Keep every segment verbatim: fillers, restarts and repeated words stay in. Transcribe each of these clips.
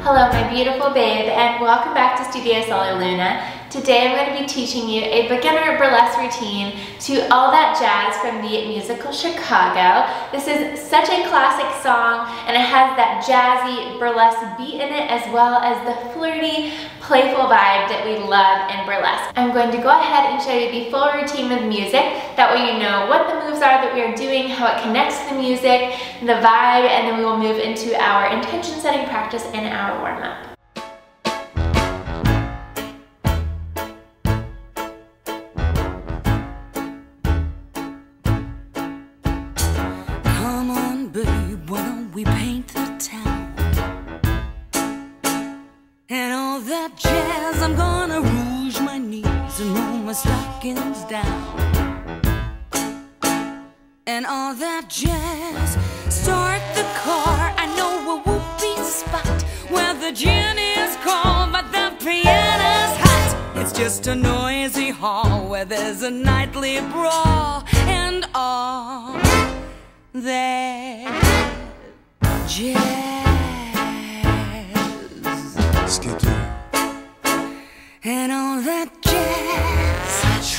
Hello my beautiful babe, and welcome back to Studio Solar Luna. Today I'm going to be teaching you a beginner burlesque routine to All That Jazz from the musical Chicago. This is such a classic song, and it has that jazzy burlesque beat in it as well as the flirty, playful vibe that we love in burlesque. I'm going to go ahead and show you the full routine with music. That way you know what the moves are that we are doing, how it connects to the music, the vibe, and then we will move into our intention setting practice and our warm-up. Come on, babe, why don't we paint the town? And all that jazz, I'm gonna rouge my knees and roll my stockings down. And all that jazz, start the car. I know a whoopee spot where the gin is cold but the piano's hot. It's just a noisy hall where there's a nightly brawl. And all that jazz. Skittle. And all that jazz.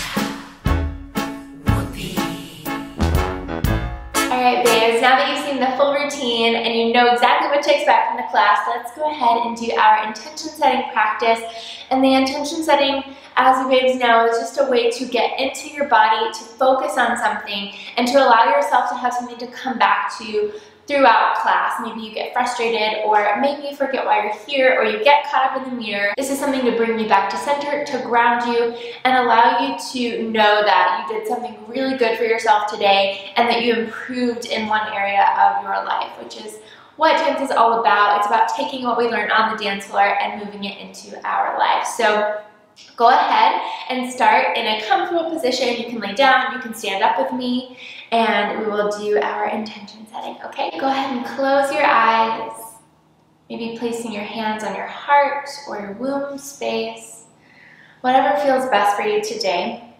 Alright babes, now that you've seen the full routine and you know exactly what to expect from the class, let's go ahead and do our intention setting practice. And the intention setting, as you babes know, is just a way to get into your body, to focus on something, and to allow yourself to have something to come back to throughout class. Maybe you get frustrated, or maybe you forget why you're here, or you get caught up in the mirror. This is something to bring you back to center, to ground you, and allow you to know that you did something really good for yourself today, and that you improved in one area of your life, which is what dance is all about. It's about taking what we learned on the dance floor and moving it into our life. So go ahead and start in a comfortable position. You can lay down, you can stand up with me, and we will do our intention setting, okay? Go ahead and close your eyes, maybe placing your hands on your heart or your womb space, whatever feels best for you today.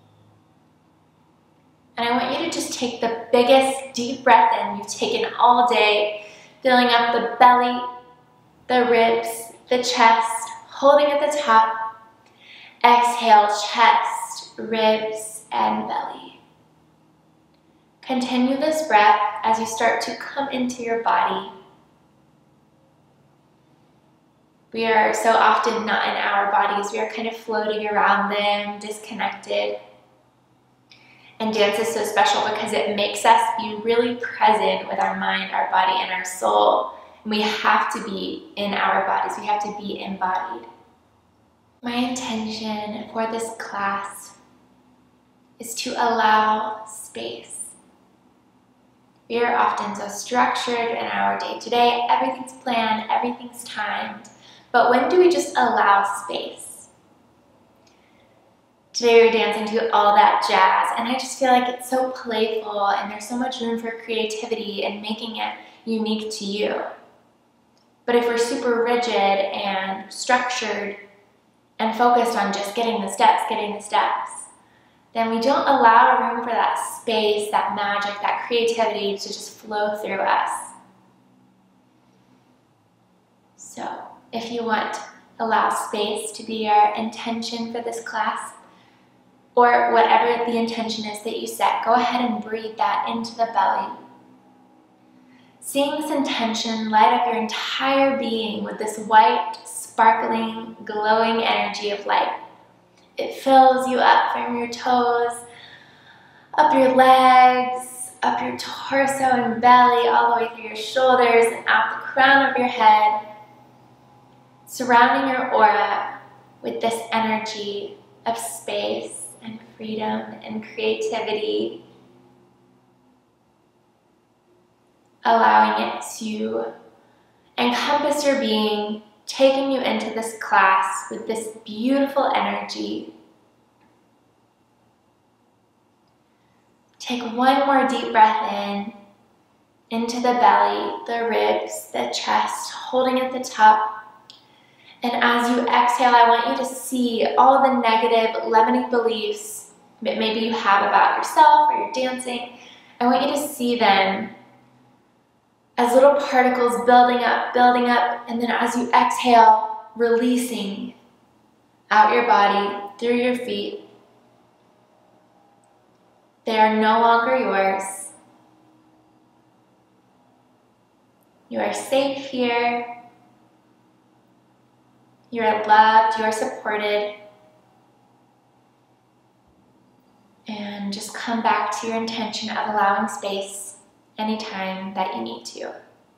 And I want you to just take the biggest deep breath in you've taken all day, filling up the belly, the ribs, the chest, holding at the top. Exhale, chest, ribs, and belly. Continue this breath as you start to come into your body. We are so often not in our bodies. We are kind of floating around them, disconnected. And dance is so special because it makes us be really present with our mind, our body, and our soul. And we have to be in our bodies. We have to be embodied. My intention for this class is to allow space. We are often so structured in our day-to-day, everything's planned, everything's timed, but when do we just allow space? Today we're dancing to All That Jazz, and I just feel like it's so playful and there's so much room for creativity and making it unique to you. But if we're super rigid and structured and focused on just getting the steps, getting the steps, then we don't allow room for that space, that magic, that creativity to just flow through us. So, if you want, allow space to be your intention for this class, or whatever the intention is that you set, go ahead and breathe that into the belly. Seeing this intention light up your entire being with this white, sparkling, glowing energy of light. It fills you up from your toes, up your legs, up your torso and belly, all the way through your shoulders and out the crown of your head, surrounding your aura with this energy of space and freedom and creativity, allowing it to encompass your being, taking you into this class with this beautiful energy. Take one more deep breath in, into the belly, the ribs, the chest, holding at the top. And as you exhale, I want you to see all the negative, limiting beliefs that maybe you have about yourself or your dancing. I want you to see them as little particles building up, building up, and then as you exhale, releasing out your body through your feet. They are no longer yours. You are safe here. You are loved, you are supported. And just come back to your intention of allowing space anytime that you need to.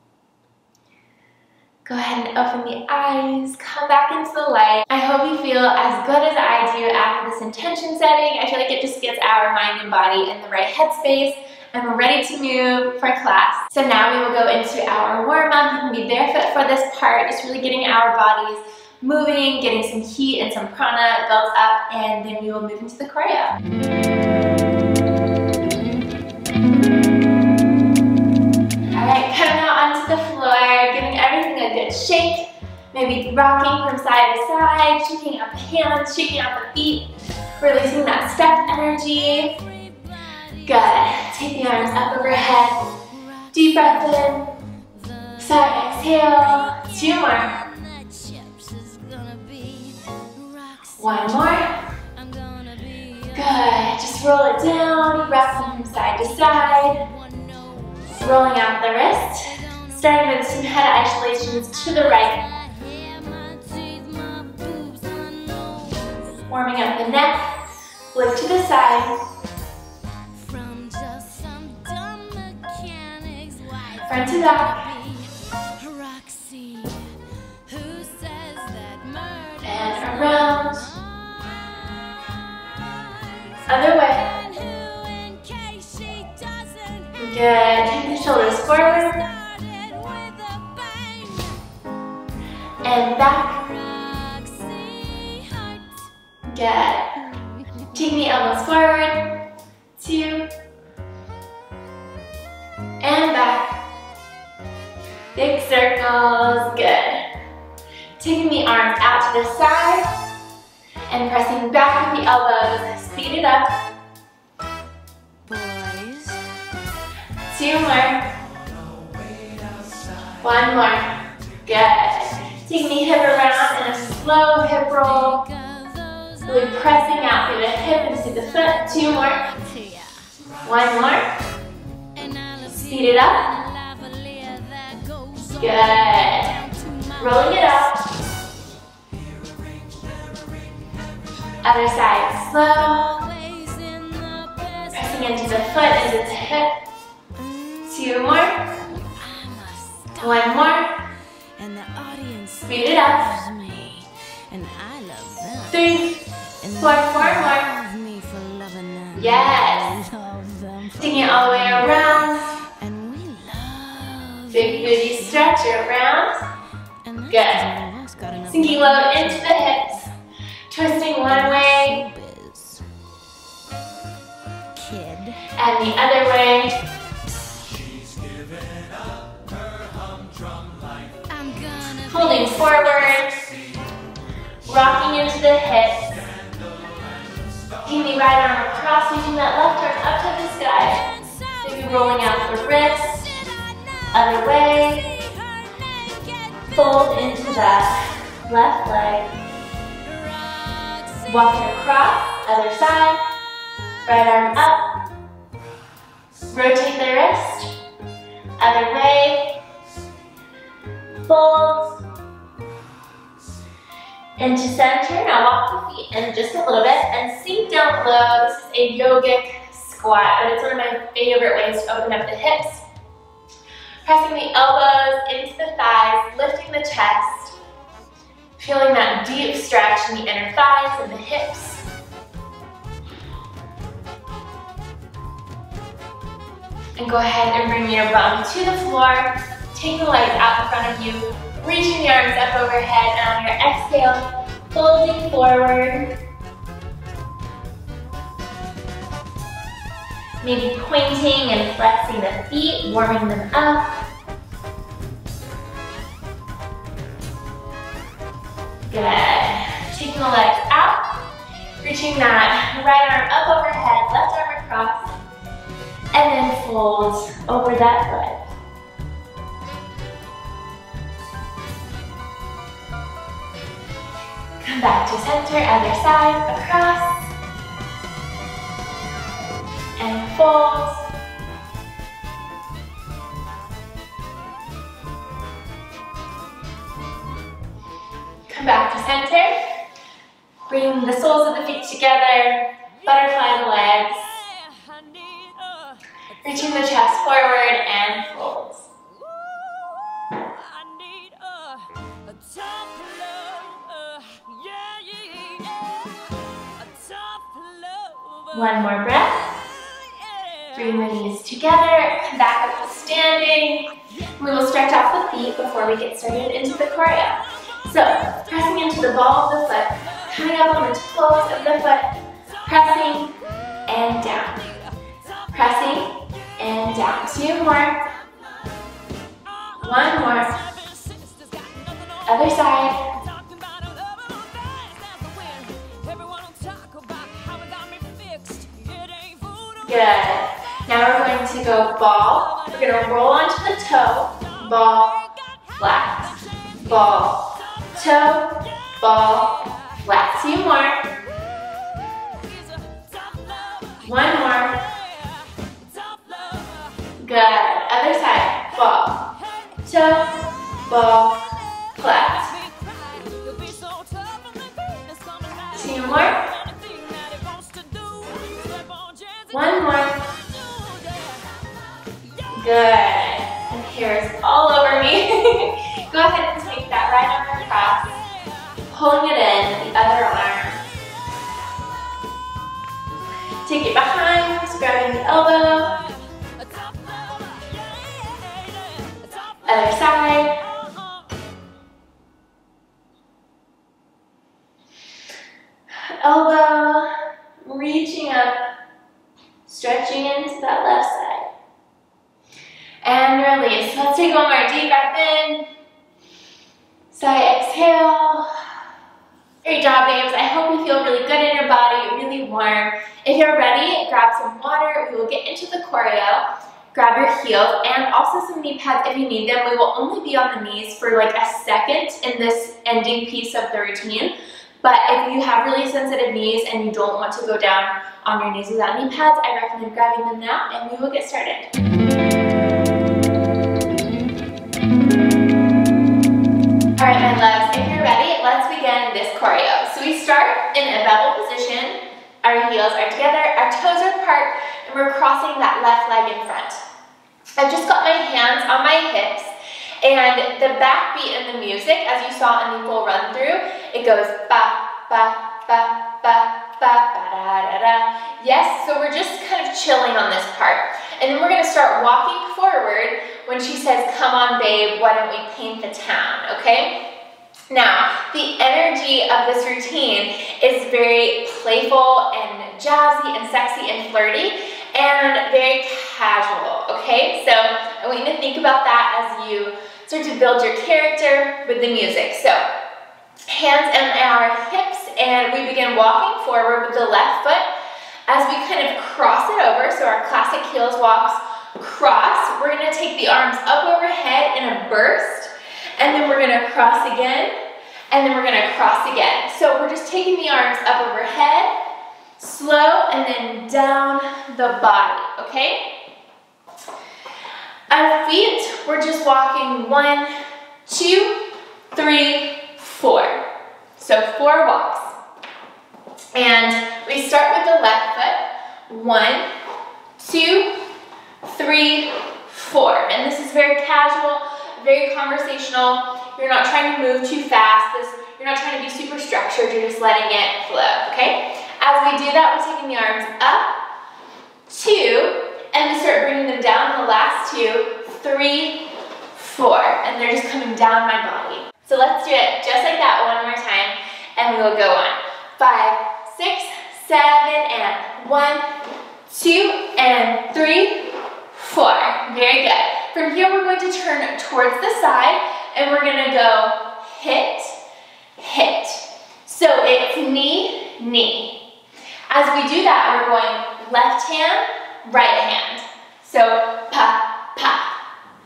Go ahead and open the eyes, come back into the light. I hope you feel as good as I do after this intention setting. I feel like it just gets our mind and body in the right headspace, and we're ready to move for class. So now we will go into our warm-up. You can be barefoot for this part, just really getting our bodies moving, getting some heat and some prana built up, and then we will move into the choreo. Alright, coming out onto the floor, giving everything a good shake, maybe rocking from side to side, shaking out the hands, shaking out the feet, releasing that step energy. Good. Take the arms up overhead, deep breath in, side exhale, two more. One more. Good. Just roll it down, rocking from side to side. Rolling out the wrist. Starting with some head isolations to the right. Warming up the neck. Lift to the side. Front to back. And around. Other way. Good. Take the shoulders forward. And back. Good. Take the elbows forward. Two. And back. Big circles. Good. Taking the arms out to the side. And pressing back with the elbows. Speed it up. Boys. Two more. One more. Good. Taking the hip around in a slow hip roll. Really pressing out through the hip and through the foot. Two more. One more. Speed it up. Good. Rolling it up. Other side, slow. Pressing into the foot as it's hip. Two more. One more. Speed it up. Three. Four, four more. Yes. Taking it all the way around. Big booty stretch around. Good. Sinking low into the hips. Twisting one way, and the other way. Holding forward, rocking into the hips. Taking the right arm across, reaching that left arm up to the sky. Maybe rolling out the wrist. Other way. Fold into that left leg. Walking across, other side, right arm up, rotate the wrist, other way, fold, into center. Now walk the feet in just a little bit and sink down low. This is a yogic squat, but it's one of my favorite ways to open up the hips. Pressing the elbows into the thighs, lifting the chest. Feeling that deep stretch in the inner thighs and the hips. And go ahead and bring your bum to the floor. Take the legs out in front of you. Reaching the arms up overhead. And on your exhale, folding forward. Maybe pointing and flexing the feet, warming them up. Good. Taking the legs out, reaching that right arm up overhead, left arm across, and then fold over that foot. Come back to center, other side, across. And fold. Come back to center. Bring the soles of the feet together. Butterfly the legs. Reaching the chest forward and fold. One more breath. Bring the knees together, come back up to standing. We will stretch off the feet before we get started into the choreo. So, pressing into the ball of the foot, coming up on the toes of the foot, pressing and down. Pressing and down. Two more. One more. Other side. Good. Now we're going to go ball. We're going to roll onto the toe. Ball, flat. Ball, toe, ball, flat. Two more. One more. Good. Other side. Ball, toe, ball, flat. Two more. One more. Good. And hair is all over me. Go ahead and take that right arm across, pulling it in with the other arm. Take it behind, grabbing the elbow. Other side. Elbow, reaching up. Stretching into that left side. And release. Let's take one more deep breath in. Sigh, exhale. Great job, babes. I hope you feel really good in your body, really warm. If you're ready, grab some water. We will get into the choreo. Grab your heels and also some knee pads if you need them. We will only be on the knees for like a second in this ending piece of the routine. But if you have really sensitive knees and you don't want to go down on your knees without knee pads, I recommend grabbing them now and we will get started. Alright my loves, if you're ready, let's begin this choreo. So we start in a bevel position, our heels are together, our toes are apart, and we're crossing that left leg in front. I've just got my hands on my hips, and the backbeat in the music, as you saw in the full run through, it goes ba, ba, ba, ba, ba, ba, da, da, da. Yes, so we're just kind of chilling on this part. And then we're gonna start walking forward when she says, come on babe, why don't we paint the town, okay? Now, the energy of this routine is very playful and jazzy and sexy and flirty and very casual, okay? So I want you to think about that as you start to build your character with the music. So hands on our hips and we begin walking forward with the left foot as we kind of cross it over. So our classic heels walks cross. We're gonna take the arms up overhead in a burst and then we're gonna cross again and then we're gonna cross again. So we're just taking the arms up overhead, slow, and then down the body, okay? Our feet, we're just walking one, two, three, four. So four walks. And we start with the left foot. One, two, three, four. And this is very casual, very conversational. You're not trying to move too fast. This, you're not trying to be super structured. You're just letting it flow, okay? As we do that, we're taking the arms up, two, and we start bringing them down the last two, three, four, and they're just coming down my body. So let's do it just like that one more time, and we will go on. Five, six, seven, and one, two, and three, four. Very good. From here, we're going to turn towards the side, and we're gonna go hit, hit. So it's knee, knee. As we do that, we're going left hand, right hand. So, pa, pa.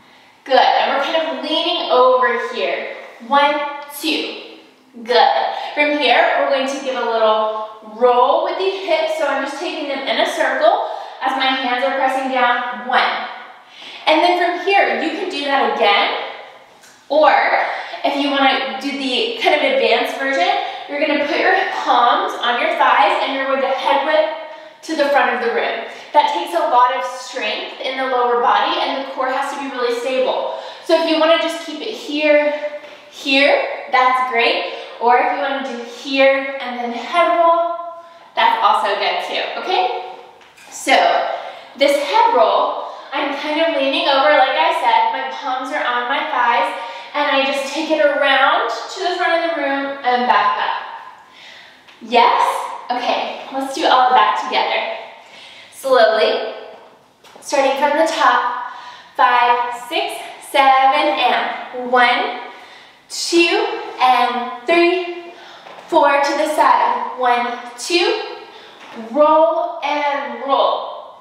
Good, and we're kind of leaning over here. One, two. Good. From here, we're going to give a little roll with the hips. So I'm just taking them in a circle as my hands are pressing down. One. And then from here, you can do that again. Or if you want to do the kind of advanced version, you're going to put your palms on your thighs and you're going to head whip to the front of the room. That takes a lot of strength in the lower body and the core has to be really stable. So if you want to just keep it here, here, that's great. Or if you want to do here and then head roll, that's also good too, okay? So this head roll, I'm kind of leaning over, like I said, my palms are on my thighs, and I just take it around to the front of the room and back up. Yes? Okay, let's do all of that together. Slowly, starting from the top, five, six, seven, and one, two, and three, four to the side. One, two, roll and roll.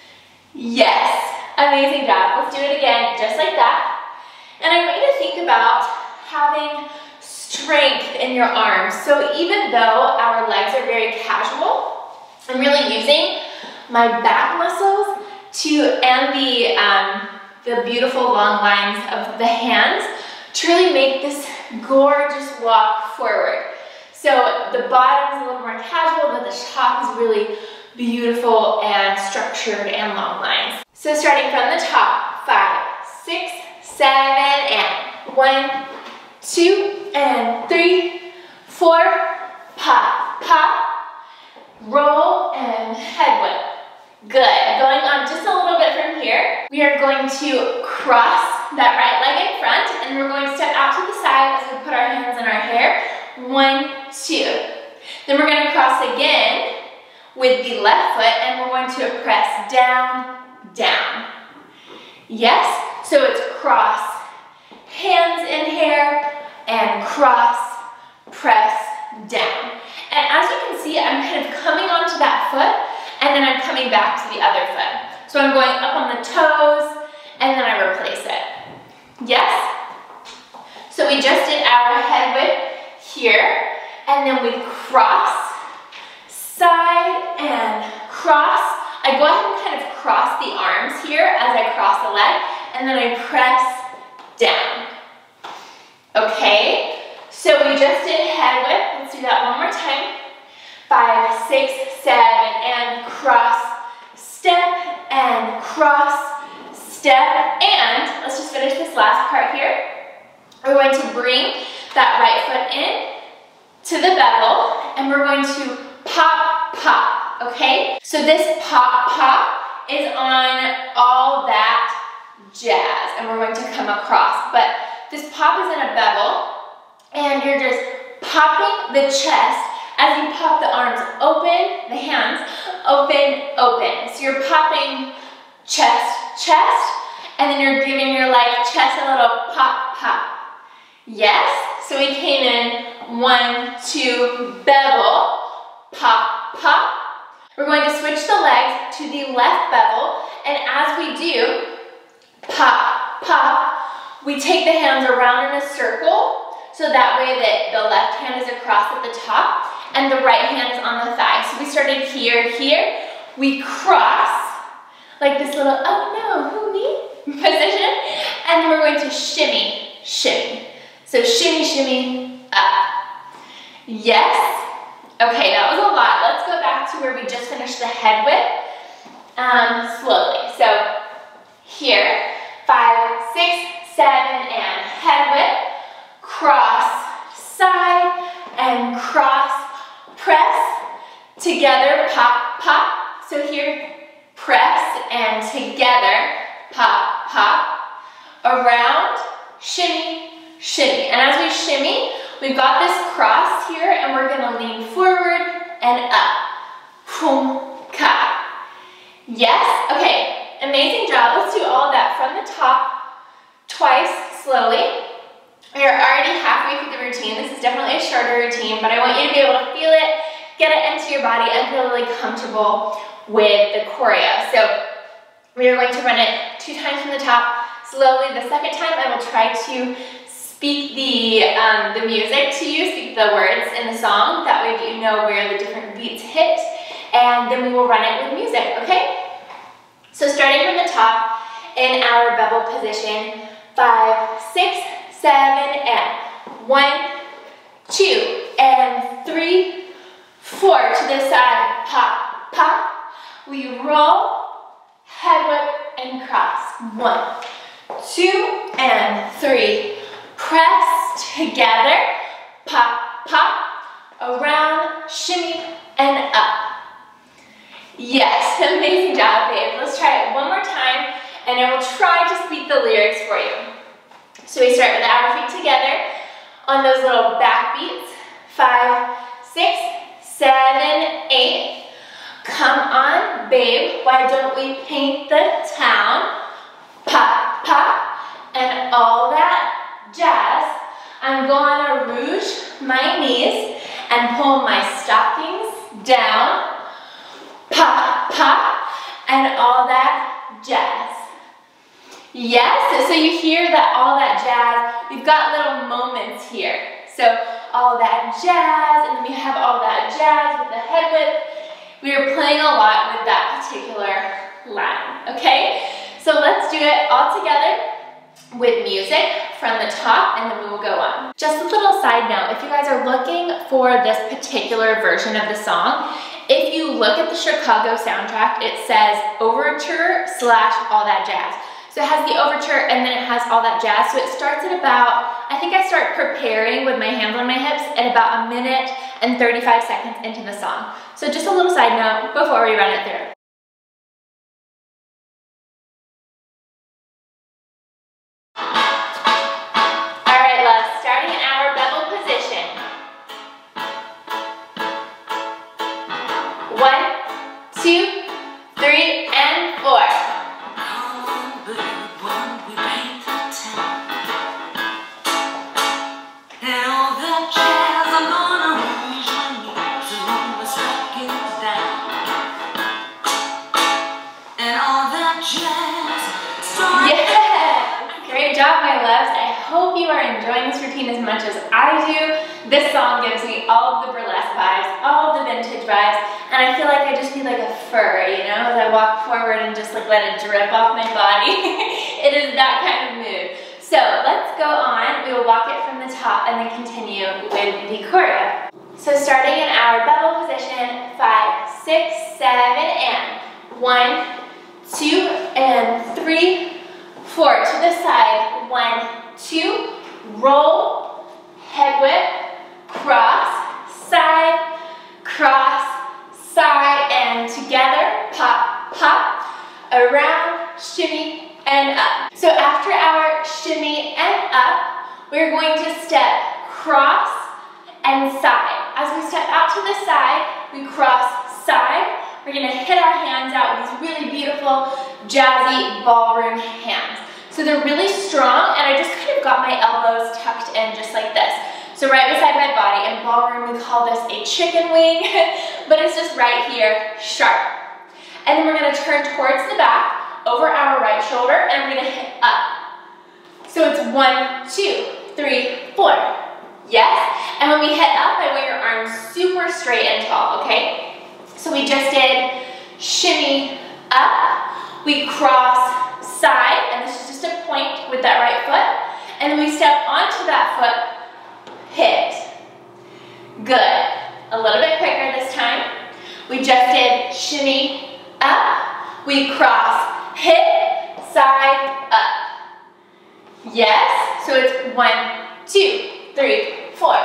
Yes, amazing job. Let's do it again, just like that. And I want you to think about having strength in your arms. So even though our legs are very casual, I'm really using my back muscles to, and the, um, the beautiful long lines of the hands to really make this gorgeous walk forward. So the bottom is a little more casual, but the top is really beautiful and structured and long lines. So starting from the top, five, six, seven, and one, two, and three, four, pop, pop, roll, and head whip. Good. Going on just a little bit from here, we are going to cross that right leg in front, and we're going to step out to the side as we put our hands in our hair. One, two. Then we're going to cross again with the left foot, and we're going to press down, down. Yes? So it's cross, hands in hair, and cross, press, down. And as you can see, I'm kind of coming onto that foot, and then I'm coming back to the other foot. So I'm going up on the toes, and then I replace it. Yes? So we just did our head whip here, and then we cross, side, and cross. I go ahead and kind of cross the arms here as I cross the leg, and then I press down. Okay, so we just did head whip. Let's do that one more time. Five, six, seven, and cross, step, and cross, step, and let's just finish this last part here. We're going to bring that right foot in to the bevel, and we're going to pop, pop, okay? So this pop, pop is on all that jazz, and we're going to come across, but this pop is in a bevel, and you're just popping the chest as you pop the arms open, the hands, open, open. So you're popping chest, chest, and then you're giving your like chest a little pop, pop. Yes? So we came in, one, two, bevel, pop, pop. We're going to switch the legs to the left bevel, and as we do, pop, pop, we take the hands around in a circle, so that way that the left hand is across at the top, and the right hand is on the thigh. So we started here, here, we cross, like this little, oh no, who me, position, and then we're going to shimmy, shimmy. So shimmy, shimmy, up. Yes? Okay, that was a lot. Let's go back to where we just finished the head whip, um, slowly. So here, five, six, seven, and head whip, cross, side, and cross, press, together, pop, pop. So here, press, and together, pop, pop, around, shimmy, shimmy. And as we shimmy, we've got this cross here, and we're gonna lean forward and up. Boom, ka. Yes? Okay, amazing job. Let's do all of that from the top, twice, slowly. We are already halfway through the routine. This is definitely a shorter routine, but I want you to be able to feel it, get it into your body, and feel really comfortable with the choreo. So we are going to run it two times from the top, slowly. The second time I will try to speak the, um, the music to you, speak the words in the song. That way you know where the different beats hit, and then we will run it with music, okay? So starting from the top in our bevel position, five, six, seven, and one, two, and three, four, to the side, pop, pop. We roll, head whip, and cross. One, two, and three. Press together, pop, pop, around, shimmy, and up. Yes, amazing job, babe. Let's try it one more time, and I will try to speak the lyrics for you. So we start with our feet together on those little back beats. Five, six, seven, eight. Come on, babe, why don't we paint the town? Pop, pop, and all that jazz. I'm gonna rouge my knees and pull my stockings down. Pop, pop, and all that jazz. Yes, so you hear that all that jazz, we've got little moments here. So all that jazz, and then we have all that jazz with the head whip. We are playing a lot with that particular line, okay? So let's do it all together with music from the top, and then we will go on. Just a little side note, if you guys are looking for this particular version of the song, if you look at the Chicago soundtrack, it says overture slash all that jazz. So it has the overture and then it has all that jazz. So it starts at about, I think I start preparing with my hands on my hips at about a minute and thirty-five seconds into the song. So just a little side note before we run it through. One, two, three, and four. Come on, baby, when we paint the town. And all that jazz, I'm gonna rouge my knees and roll my stockings down. And all that jazz. Yeah! Great job, my loves. I hope you are enjoying this routine as much as I do. This song gives me all of the burlesque vibes, all of the vintage vibes, and I feel like I just need like a fur, you know, as I walk forward and just like let it drip off my body. It is that kind of mood. So let's go on. We will walk it from the top and then continue with the choreo. So starting in our bevel position, five, six, seven, and one, two, and three, four, to the side, one, two, roll, head whip, cross, side, cross, side, and together, pop, pop, around, shimmy, and up. So after our shimmy and up, we're going to step cross and side. As we step out to the side, we cross side. We're gonna hit our hands out with these really beautiful, jazzy ballroom hands. So they're really strong, and I just kind of got my elbows tucked in just like this. So right beside my body. In ballroom, we call this a chicken wing, but it's just right here, sharp. And then we're gonna turn towards the back, over our right shoulder, and we're gonna hit up. So it's one, two, three, four. Yes? And when we hit up, I want your arms super straight and tall, okay? So we just did shimmy up, we cross side, and this is just a point with that right foot, and then we step onto that foot, hit. Good. A little bit quicker this time. We just did shimmy up, we cross, hit, side, up. Yes? So it's one, two, three, four.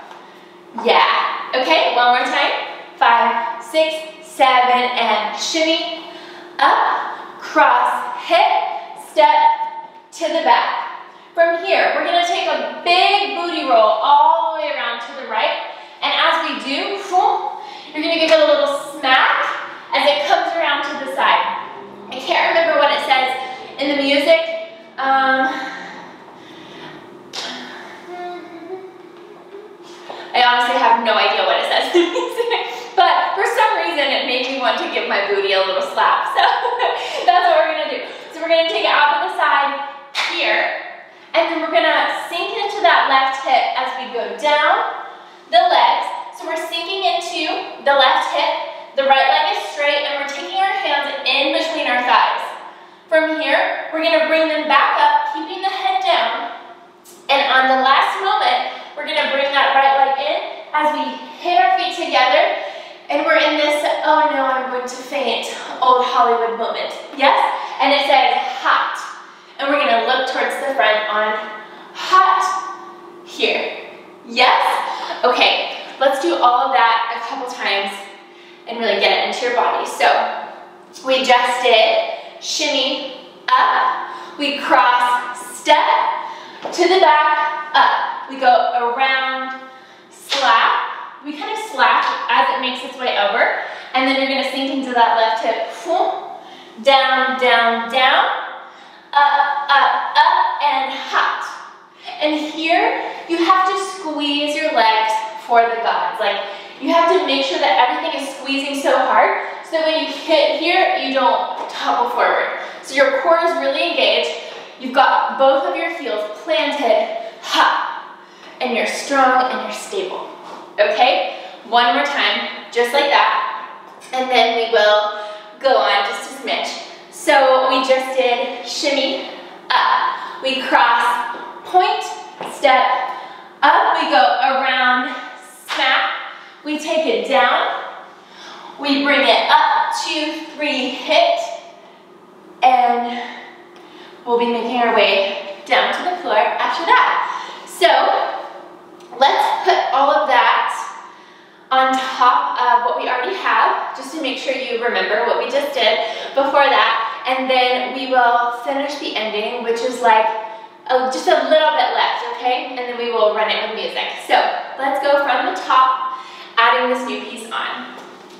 Yeah. Okay, one more time. Five, six, seven, and shimmy, up, cross, hit, step, to the back. From here, we're gonna take a big booty roll all the way around to the right, and as we do, you're gonna give it a little smack as it comes around to the side. I can't remember what it says in the music. Um, I honestly have no idea what it says in the music, but for some reason it made me want to give my booty a little slap, so that's what we're gonna do. So we're gonna take it out to the side here, and then we're gonna sink into that go down the legs. So we're sinking into the left hip, the right leg is straight, and we're taking our hands in between our thighs. From here, we're gonna bring them back up, keeping the head down. And on the last moment, we're gonna bring that right leg in as we hit our feet together. And we're in this, oh no, I'm going to faint, old Hollywood moment. Yes? And it says hot. And we're gonna look towards the front on hot here. Yes? Okay, let's do all of that a couple times and really get it into your body. So we just did shimmy up, we cross step to the back, up. We go around, slap. We kind of slap as it makes its way over, and then you're gonna sink into that left hip. Down, down, down, up, up, up, and hot. And here, you have to squeeze your legs for the gods. Like, you have to make sure that everything is squeezing so hard, so that when you hit here, you don't topple forward. So your core is really engaged. You've got both of your heels planted, ha, and you're strong and you're stable. Okay, one more time, just like that, and then we will go on just a smidge. So we just did shimmy, up, we cross, point, step, up, we go around, smack, we take it down, we bring it up, two, three, hit, and we'll be making our way down to the floor after that. So let's put all of that on top of what we already have, just to make sure you remember what we just did before that, and then we will finish the ending, which is like a, just a little bit left, okay? And then we will run it with music. So let's go from the top, adding this new piece on.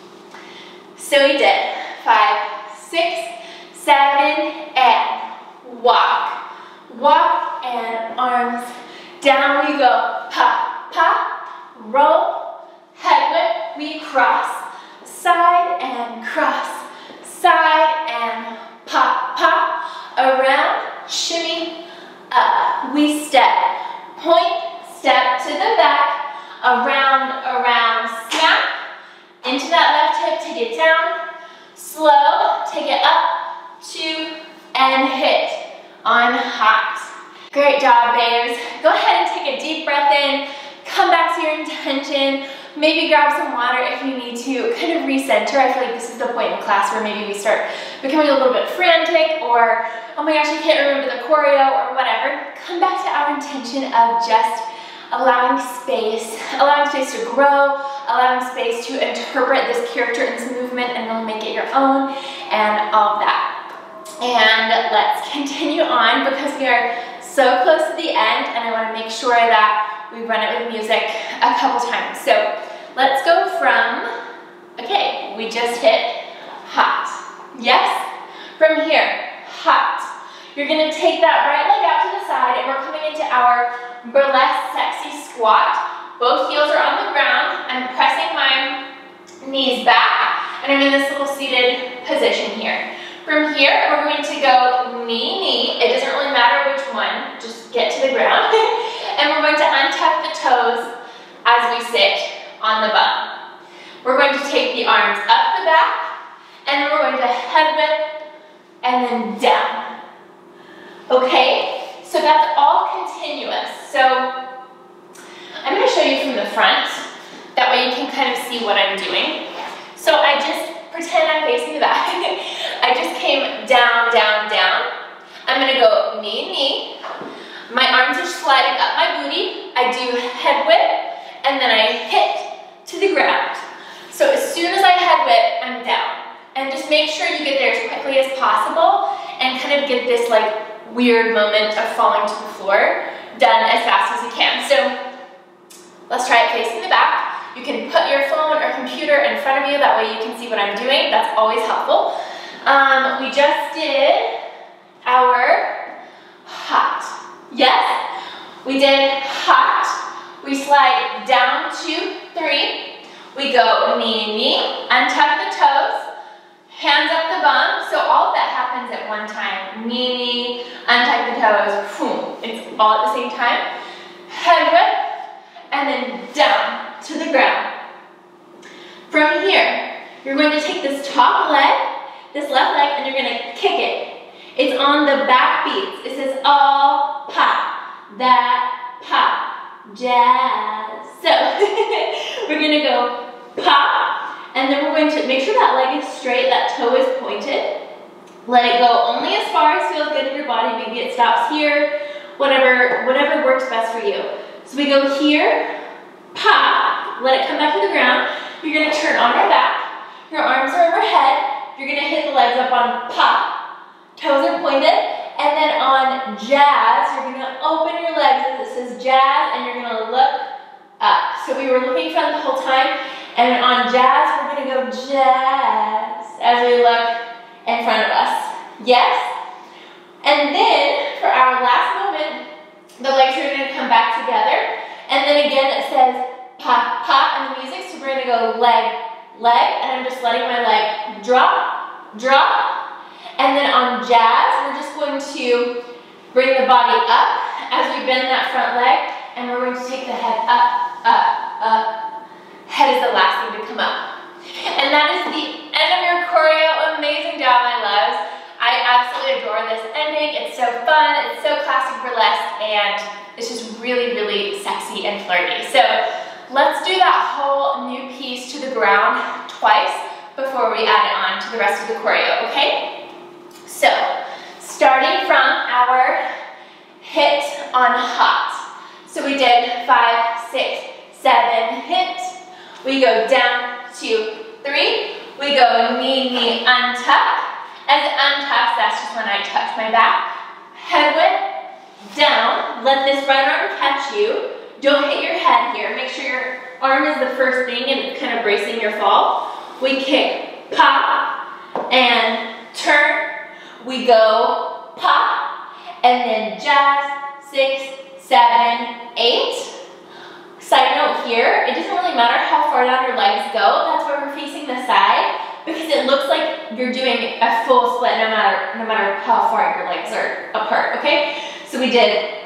So we did five, six, seven, and walk. Walk and arms down we go, pop, pop, roll, head whip, we cross, side and cross, side and pop, pop, around, shimmy, up, we step, point, step to the back, around, around, snap, into that left hip, take it down, slow, take it up, two, and hit on hot. Great job, babes. Go ahead and take a deep breath in, come back to your intention, maybe grab some water if you need to, kind of recenter. I feel like this is the point in class where maybe we start becoming a little bit frantic, or, oh my gosh, I can't remember the choreo, or whatever. Come back to our intention of just allowing space, allowing space to grow, allowing space to interpret this character and this movement and really make it your own, and all of that. And let's continue on, because we are so close to the end, and I want to make sure that we run it with music a couple times. So let's go from, okay, we just hit hot. Yes? From here, hot. You're going to take that right leg out to the side, and we're coming into our burlesque sexy squat. Both heels are on the ground. I'm pressing my knees back, and I'm in this little seated position here. From here, we're going to go knee, knee. It doesn't really matter which one, just get to the ground. And we're going to untuck the toes as we sit on the bum. We're going to take the arms up the back, and then we're going to head whip, and then down. Okay? So that's all continuous. So I'm going to show you from the front. That way you can kind of see what I'm doing. So I just pretend I'm facing the back. I just came down, down, down. I'm gonna go knee, knee. My arms are sliding up my booty. I do head whip, and then I hit to the ground. So as soon as I head whip, I'm down. And just make sure you get there as quickly as possible, and kind of get this like weird moment of falling to the floor done as fast as you can. So let's try it facing the back. You can put your phone or computer in front of you, that way you can see what I'm doing. That's always helpful. Um, we just did our hot. Yes? We did hot. We slide down, two, three. We go knee, knee, untuck the toes, hands up the bum. So all of that happens at one time. Knee, knee, untuck the toes, boom. It's all at the same time. Head whip, and then down to the ground. From here, you're going to take this top leg, this left leg, and you're going to kick it. It's on the back beats. It says all pop, that pop, jazz. So we're going to go pop, and then we're going to make sure that leg is straight, that toe is pointed. Let it go only as far as feels good in your body. Maybe it stops here, whatever, whatever works best for you. So we go here, pop, let it come back to the ground. You're going to turn on our back. Your arms are overhead. You're going to hit the legs up on pop. Toes are pointed. And then on jazz, you're going to open your legs as it says jazz, and you're going to look up. So we were looking front the whole time. And on jazz, we're going to go jazz as we look in front of us. Yes? And then, for our last moment, the legs are going to come back together. And then again, it says pop, pop in the music. So we're going to go leg, leg. And I'm just letting my leg drop, drop. And then on jazz, we're just going to bring the body up as we bend that front leg. And we're going to take the head up, up, up. Head is the last thing to come up. And that is the end of your choreo. Amazing job, my loves. I absolutely adore this ending. It's so fun, it's so classic burlesque, and it's just really, really sexy and flirty. So let's do that whole new piece to the ground twice before we add it on to the rest of the choreo, okay? So, starting from our hit on hot. So we did five, six, seven, hit. We go down, two, three. We go knee, knee, untuck. As it untucks, that's just when I touch my back. Head width, down. Let this right arm catch you. Don't hit your head here. Make sure your arm is the first thing and kind of bracing your fall. We kick, pop, and turn. We go pop, and then jazz, six, seven, eight. Side note here, it doesn't really matter how far down your legs go. That's why we're facing the side, because it looks like you're doing a full split no matter, no matter how far your legs are apart, okay? So we did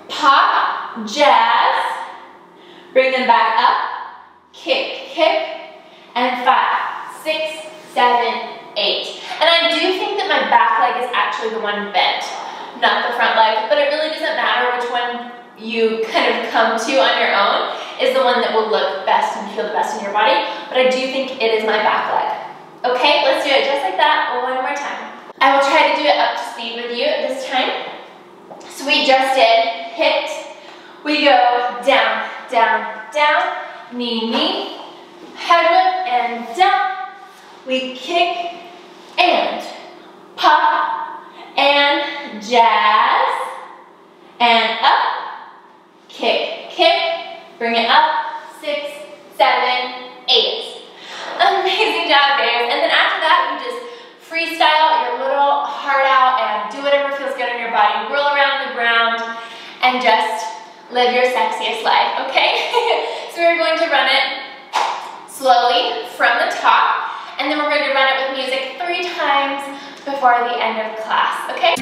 pop, jazz, bring them back up, kick, kick, and five, six, seven, eight. And I do think that my back leg is actually the one bent, not the front leg, but it really doesn't matter which one you kind of come to on your own is the one that will look best and feel the best in your body, but I do think it is my back leg. Okay, let's do it just like that one more time. I will try to do it up to speed with you this time. So we just did hit, we go down, down, down, knee, knee, head whip, and down. We kick, and pop, and jazz, and up. Kick, kick, bring it up, six, seven, eight. Amazing job, babes. And then after that, you just freestyle your little heart out and do whatever feels good in your body. Roll around the ground and just live your sexiest life, okay? So we're going to run it slowly from the top, and then we're going to run it with music three times before the end of class, okay?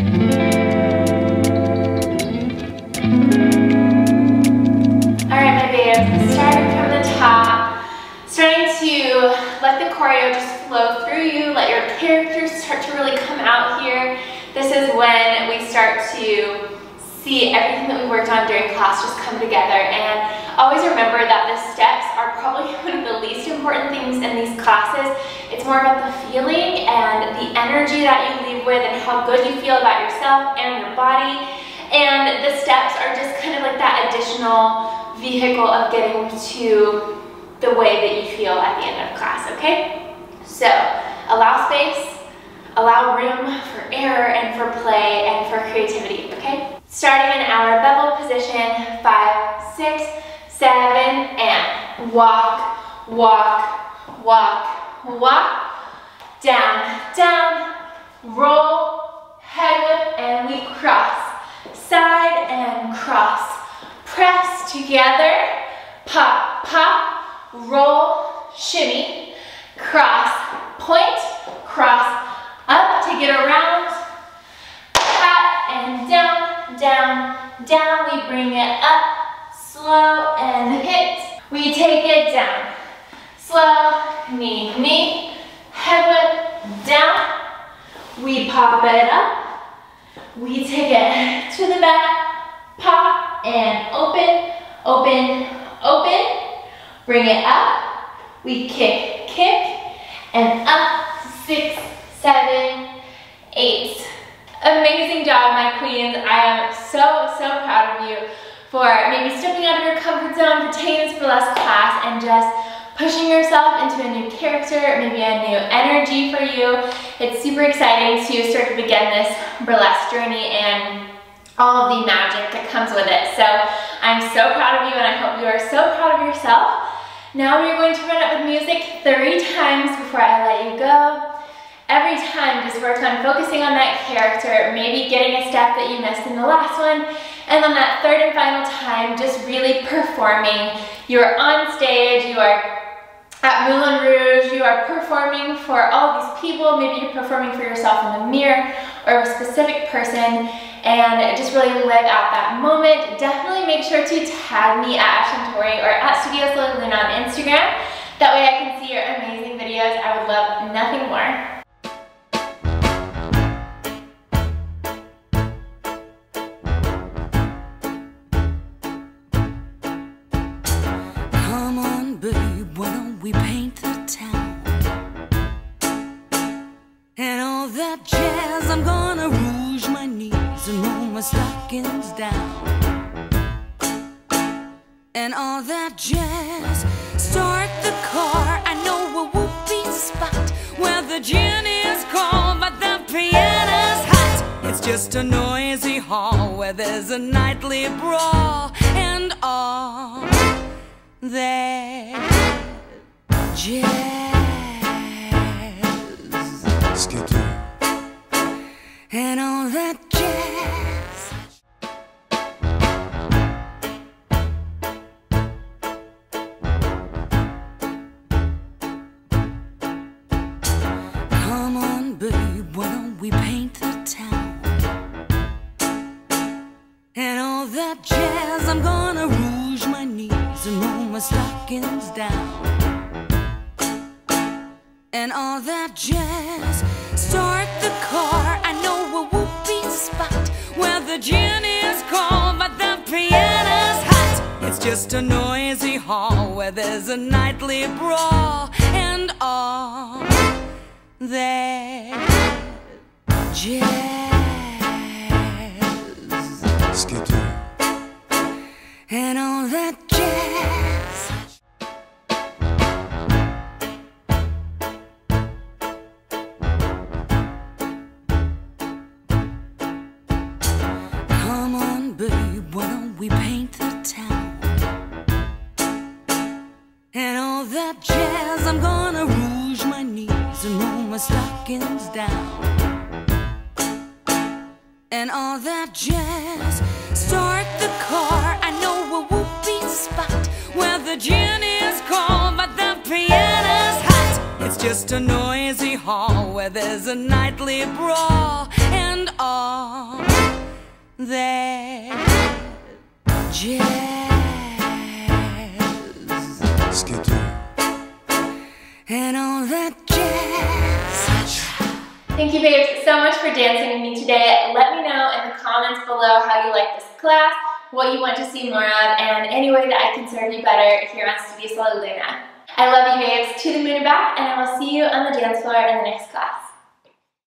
Alright, my babes, starting from the top, starting to let the choreo just flow through you, let your characters start to really come out here. This is when we start to see everything that we worked on during class just come together, and always remember that the steps are probably one of the least important things in these classes. It's more about the feeling and the energy that you leave with and how good you feel about yourself and your body. And the steps are just kind of like that additional vehicle of getting to the way that you feel at the end of class, okay? So, allow space, allow room for error and for play and for creativity, okay? Starting in our bevel position, five, six, seven, and walk, walk, walk, walk, down, down, roll, head whip, and we cross. Side and cross, press together, pop, pop, roll, shimmy, cross, point, cross, up to get around, pat and down, down, down, we bring it up, slow, and hit. We take it down. Slow, knee, knee, head whip, down. We pop it up. We take it to the back, pop, and open, open, open. Bring it up. We kick, kick, and up. Six, seven, eight. Amazing job, my queens. I am so, so proud of you for maybe stepping out of your comfort zone for taking this burlesque class and just pushing yourself into a new character, maybe a new energy for you. It's super exciting to start to begin this burlesque journey and all of the magic that comes with it. So I'm so proud of you, and I hope you are so proud of yourself. Now we're going to run it with music three times before I let you go. Every time, just work on focusing on that character, maybe getting a step that you missed in the last one, and on that third and final time, just really performing. You are on stage, you are at Moulin Rouge, you are performing for all these people, maybe you're performing for yourself in the mirror or a specific person, and just really live out that moment. Definitely make sure to tag me at Ashton Tori or at Studio Slowly Luna on Instagram. That way I can see your amazing videos. I would love nothing more. Babe, why don't we paint the town and all that jazz? I'm gonna rouge my knees and roll my stockings down and all that jazz. Start the car. I know a whoopee spot where the gin is cold but the piano's hot. It's just a noisy hall where there's a nightly brawl and all that jazz. Skip and all that jazz. Come on, babe, why don't we paint the town and all that jazz? I'm gonna rouge my knees and roll my stockings down and all that jazz. Start the car. I know a whoopee spot where the gin is cold but the piano's hot. It's just a noisy hall where there's a nightly brawl and all that jazz. Skip and all that jazz. Come on, babe, why don't we paint the town and all that jazz? I'm gonna rouge my knees and roll my stockings down and all that jazz. Start the car. I know a whoopee spot where the gin is cold but the piano's hot. It's just a noisy hall where there's a nightly brawl and all that jazz. Skip and all that jazz. Thank you, babes, so much for dancing with me today. Let me know in the comments below how you like this class, what you want to see more of, and any way that I can serve you better here on Studio Slowly Luna. I love you, babes, to the moon and back, and I will see you on the dance floor in the next class.